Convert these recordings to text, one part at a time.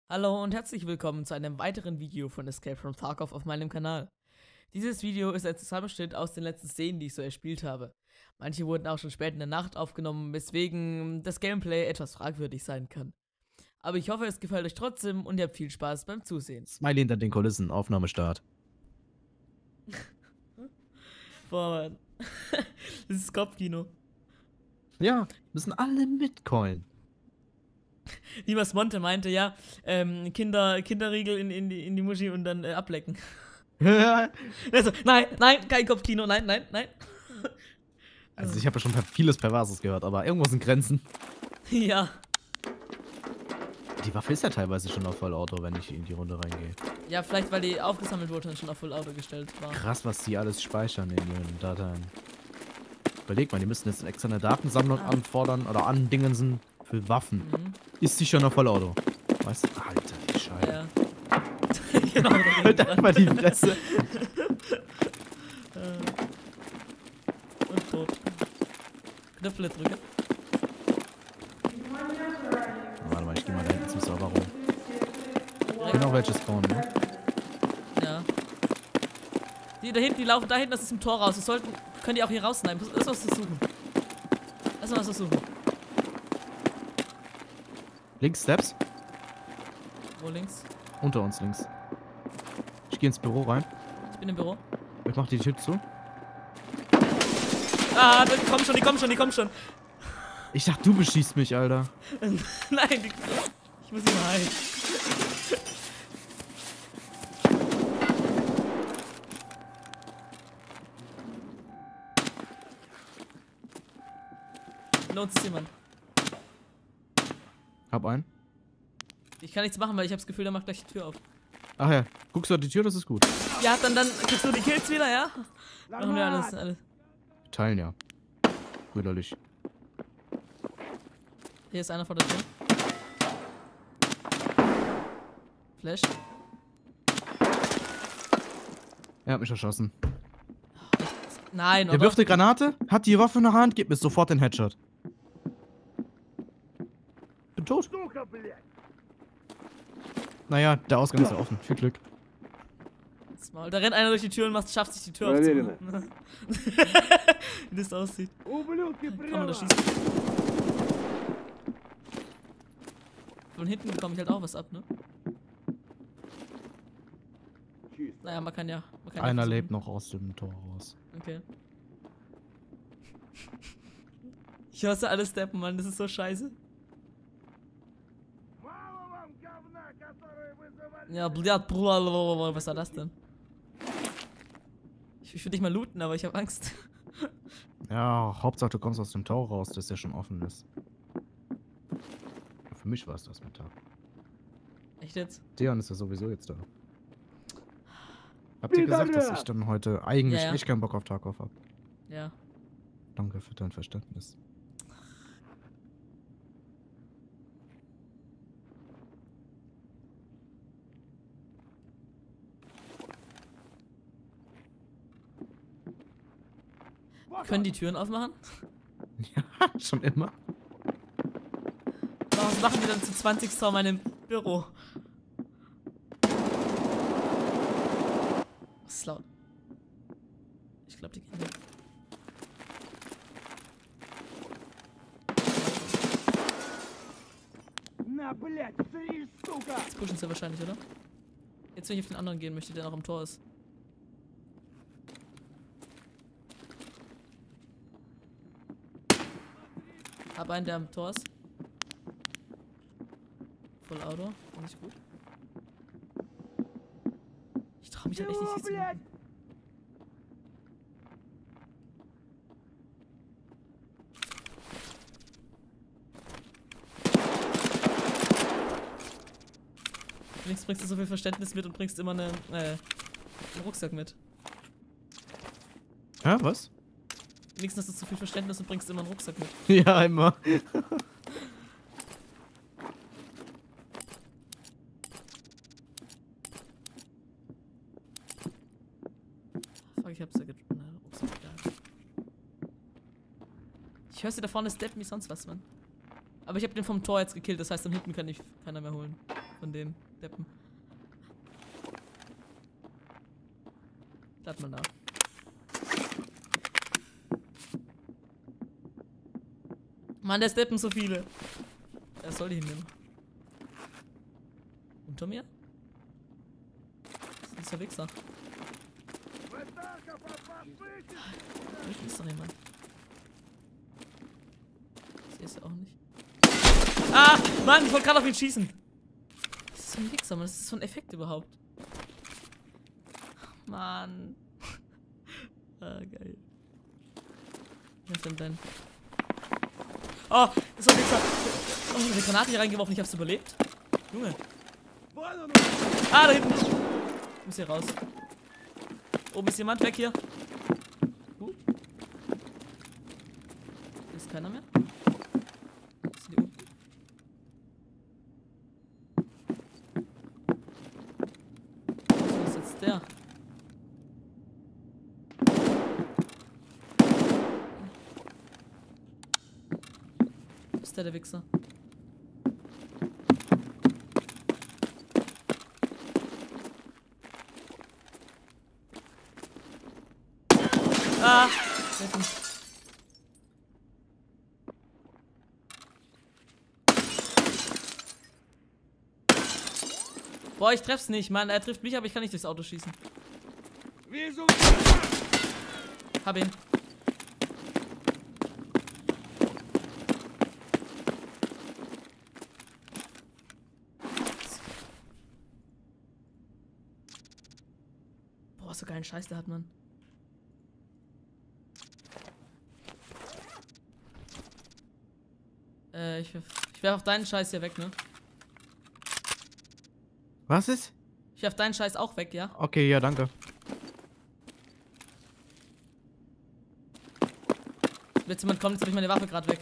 Hallo und herzlich willkommen zu einem weiteren Video von Escape from Tarkov auf meinem Kanal. Dieses Video ist ein Zusammenschnitt aus den letzten Szenen, die ich so erspielt habe. Manche wurden auch schon spät in der Nacht aufgenommen, weswegen das Gameplay etwas fragwürdig sein kann. Aber ich hoffe, es gefällt euch trotzdem und ihr habt viel Spaß beim Zusehen. Smiley hinter den Kulissen, Aufnahmestart. Boah, Mann. Das ist Kopfkino. Ja, müssen alle mitcallen. Wie was Monte meinte, ja, Kinderriegel in die Muschi und dann ablecken. Also, nein, kein Kopfkino, nein. Also ich habe ja schon vieles Perverses gehört, aber irgendwo sind Grenzen. Ja. Die Waffe ist ja teilweise schon auf Vollauto, wenn ich in die Runde reingehe. Ja, vielleicht weil die aufgesammelt wurde und schon auf Full Auto gestellt war. Krass, was die alles speichern in ihren Dateien. Überleg mal, die müssten jetzt eine externe Datensammlung anfordern oder andingensen für Waffen. Ist die schon auf Vollauto? Weißt du? Alter, die Scheiße. Ja. Genau. Halt einfach die Fresse. Und tot. Knöpfe drücken. Warte mal, ich geh mal da hinten zum Server rum. Genau welches bauen, ne? Ja. Die da hinten, die laufen da hinten, das ist im Tor raus. Können die auch hier rausnehmen. Lass uns das suchen. Links, Steps. Wo links? Unter uns links. Ich gehe ins Büro rein. Ich bin im Büro. Ich mach die Tür zu. Ah, die kommen schon. Ich dachte, du beschießt mich, Alter. Nein, ich muss ihn mal heilen. Lohnt sich jemand? Hab einen. Ich kann nichts machen, weil ich habe das Gefühl, der macht gleich die Tür auf. Ach ja, guckst du an die Tür, das ist gut. Ja, dann kriegst du die Kills wieder, ja? Machen wir alles. Wir teilen ja. Brüderlich. Hier ist einer vor der Tür. Flash. Er hat mich erschossen. Nein, Er oder? wirft eine Granate, hat die Waffe in der Hand, gibt mir sofort den Headshot. Bin tot. Naja, der Ausgang ist ja offen. Viel Glück. Da rennt einer durch die Tür und schafft sich die Tür aufzumachen. Wie das aussieht. Kann man da schießen. Von hinten bekomme ich halt auch was ab, ne? Naja, man kann ja Einer versuchen. lebt noch aus dem Tor raus. Okay. Ich hasse alles steppen, Mann. Das ist so scheiße. Ja, was war das denn? Ich will dich mal looten, aber ich habe Angst. Ja, Hauptsache du kommst aus dem Tor raus, das ja schon offen ist. Für mich war es das Mittag. Echt jetzt? Deon ist ja sowieso jetzt da. Habt ihr gesagt, dass ich dann heute eigentlich echt keinen Bock auf Tarkov habe? Ja. Danke für dein Verständnis. Können die Türen aufmachen? Ja, schon immer. Was machen die dann zu 20 vor meinem Büro? Das ist laut. Ich glaube, die gehen weg. Jetzt pushen sie wahrscheinlich, oder? Jetzt, wenn ich auf den anderen gehen möchte, der noch am Tor ist. Hab einen, der am Tor ist. Voll Auto. Finde ich gut. Ich trau mich halt echt nicht, sie zu machen. Links bringst du so viel Verständnis mit und bringst immer einen Rucksack mit. Ja, was? Wenigstens hast du zu viel Verständnis und bringst immer einen Rucksack mit. Ja, immer. Fuck, ich hab's ja Rucksack da. Ich höre sie da vorne steppen wie sonst was, Mann. Aber ich habe den vom Tor jetzt gekillt, das heißt, am hinten kann ich keiner mehr holen. von den Deppen. Lad mal nach. Mann, der Steppen so viele. Er soll die hinnehmen. Unter mir? Das ist der Wichser. Ich ist doch jemand. Ich sehe es ja auch nicht. Ah! Mann, ich wollte gerade auf ihn schießen. Das ist so ein Wichser, Mann. Das ist so ein Effekt überhaupt. Mann. Ah, geil. Was denn denn? Oh, das war ein Wichser. Oh, ich hab eine Granate hier reingeworfen, ich hab's überlebt. Junge. Ah, da hinten. Ich muss hier raus. Oben ist jemand, weg hier. Ist keiner mehr? Ist die unten? Was ist jetzt der? Ist der Wichser? Ah! Boah, ich treff's nicht, Mann. Er trifft mich, aber ich kann nicht durchs Auto schießen. Wieso? Hab ihn. Boah, so geilen Scheiß der hat, Mann. Ich werf auf deinen Scheiß hier weg, ne? Was ist? Ich werf deinen Scheiß auch weg, ja? Okay, ja, danke. Jetzt jemand kommt, jetzt hab ich meine Waffe gerade weg.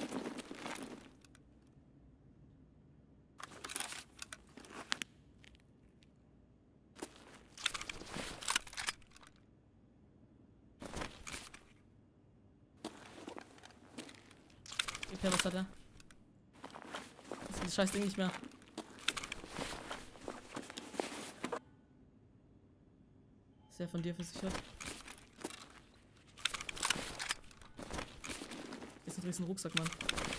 Gib her, was hat er? Das ist das scheiß Ding nicht mehr. Ist der von dir versichert? Ist ein Rucksack, Mann.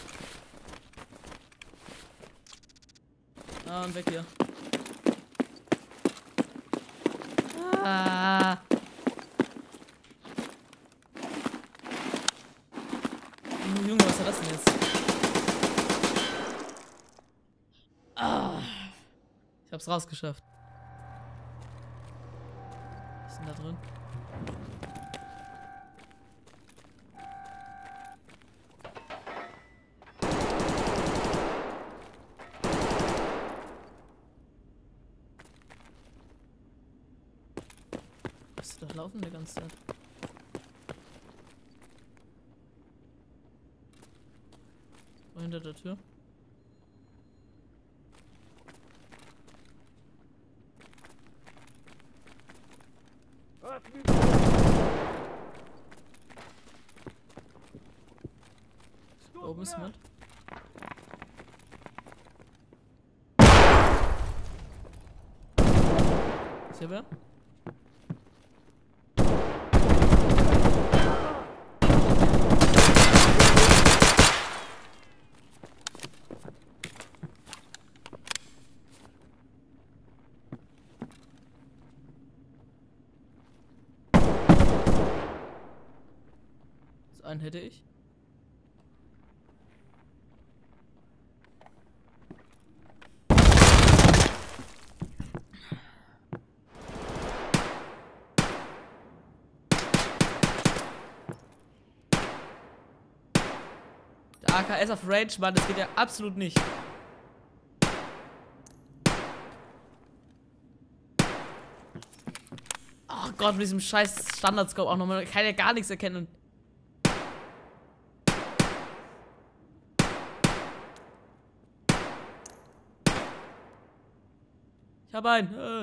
Ah, und weg hier. Ah. Junge, was war das denn jetzt? Ah. Ich hab's rausgeschafft. Was ist denn da drin? Musst du doch laufen die ganze Zeit. Oh, hinter der Tür. Da oben ist jemand. Ist hier wer? So einen hätte ich. Der AKS auf Range, Mann, das geht ja absolut nicht. Oh Gott, mit diesem scheiß Standardscope auch nochmal. Kann ja gar nichts erkennen. Ich hab einen.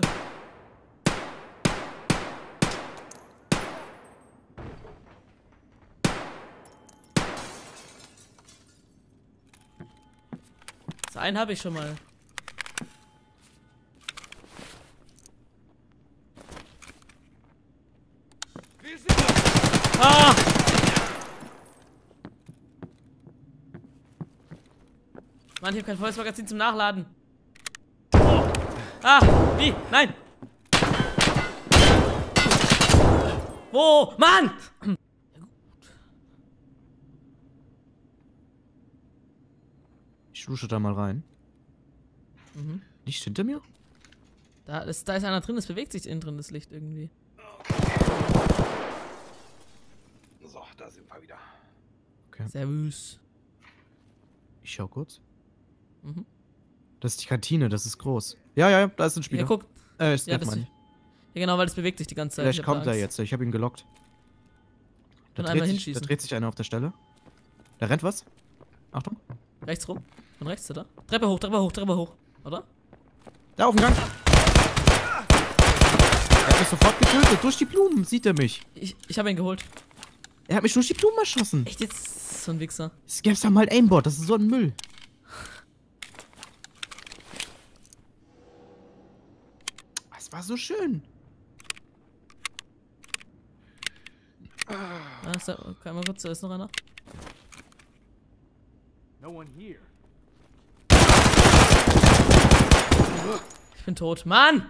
So einen habe ich schon mal. Mann, ich habe kein volles Magazin zum Nachladen. Ah, wie? Nein! Wo? Mann! Ich lusche da mal rein. Mhm. Nicht hinter mir? Da ist einer drin, es bewegt sich innen drin, das Licht irgendwie. So, da sind wir wieder. Okay. Servus. Ich schau kurz. Mhm. Das ist die Kantine, das ist groß. Ja, da ist ein Spieler. Ja, guck. Ist Ja, nett, Mann. Ja, genau, weil das bewegt sich die ganze Zeit. Vielleicht Ich hab kommt da er Angst. jetzt. Ich habe ihn gelockt. Da Und einmal da hinschießen. dreht sich einer auf der Stelle. Da rennt was. Achtung. Rechts rum. Von rechts, oder? Treppe hoch, Treppe hoch, Treppe hoch. Oder? Da auf dem Gang. Er hat mich sofort getötet. Durch die Blumen sieht er mich. Ich habe ihn geholt. Er hat mich durch die Blumen erschossen. Echt jetzt so ein Wichser. Es gäbe da mal Aimbot. Das ist so ein Müll. Es war so schön. Ah, okay, mal kurz, da ist noch einer. No one here. Ich bin tot. Mann!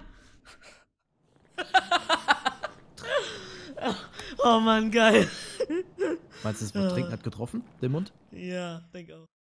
Oh Mann, geil. Meinst du, das Trinken hat getroffen? Den Mund? Ja, denke auch.